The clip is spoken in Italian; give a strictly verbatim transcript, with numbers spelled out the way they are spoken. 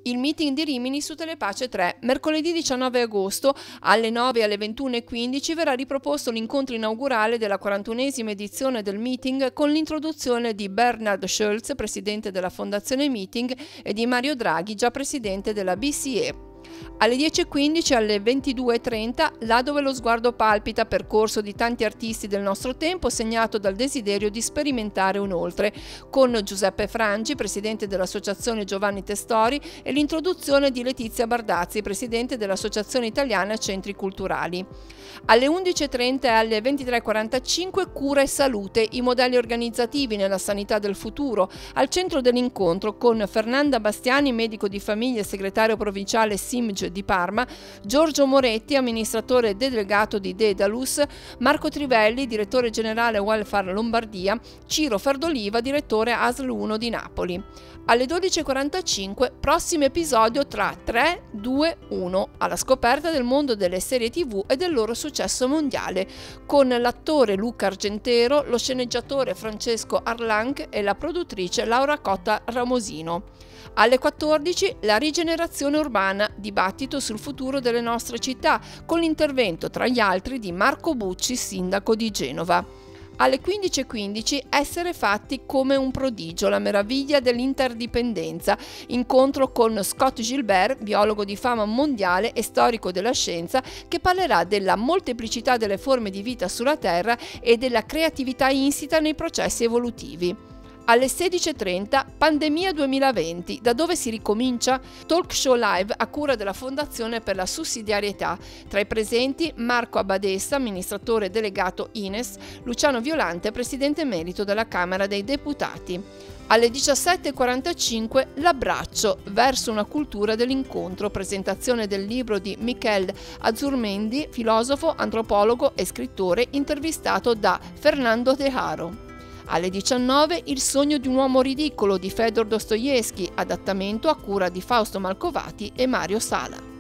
Il meeting di Rimini su Telepace tre. Mercoledì diciannove agosto alle nove e alle ventuno e quindici verrà riproposto l'incontro inaugurale della quarantunesima edizione del meeting con l'introduzione di Bernard Schulz, presidente della Fondazione Meeting, e di Mario Draghi, già presidente della B C E. Alle dieci e quindici e alle ventidue e trenta, là dove lo sguardo palpita, percorso di tanti artisti del nostro tempo segnato dal desiderio di sperimentare un oltre, con Giuseppe Frangi, presidente dell'Associazione Giovanni Testori, e l'introduzione di Letizia Bardazzi, presidente dell'Associazione Italiana Centri Culturali. Alle undici e trenta e alle ventitré e quarantacinque Cura e Salute, i modelli organizzativi nella sanità del futuro, al centro dell'incontro con Fernanda Bastiani, medico di famiglia e segretario provinciale S I M G di Parma, Giorgio Moretti, amministratore delegato di Dedalus, Marco Trivelli, direttore generale Welfare Lombardia, Ciro Ferdoliva, direttore A S L uno di Napoli. Alle dodici e quarantacinque, prossimo episodio tra tre, due, uno, alla scoperta del mondo delle serie tivù e del loro successo mondiale, con l'attore Luca Argentero, lo sceneggiatore Francesco Arlanc e la produttrice Laura Cotta Ramosino. Alle quattordici, la rigenerazione urbana, dibattito sul futuro delle nostre città, con l'intervento tra gli altri di Marco Bucci, sindaco di Genova. Alle quindici e quindici, essere fatti come un prodigio, la meraviglia dell'interdipendenza, incontro con Scott Gilbert, biologo di fama mondiale e storico della scienza, che parlerà della molteplicità delle forme di vita sulla Terra e della creatività insita nei processi evolutivi. Alle sedici e trenta, Pandemia duemilaventi, da dove si ricomincia? Talk show live a cura della Fondazione per la Sussidiarietà. Tra i presenti Marco Abbadessa, amministratore delegato I N E S, Luciano Violante, presidente emerito della Camera dei Deputati. Alle diciassette e quarantacinque, L'abbraccio verso una cultura dell'incontro, presentazione del libro di Michel Azurmendi, filosofo, antropologo e scrittore, intervistato da Fernando De Haro. Alle diciannove, Il sogno di un uomo ridicolo di Fedor Dostoevskij, adattamento a cura di Fausto Malcovati e Mario Sala.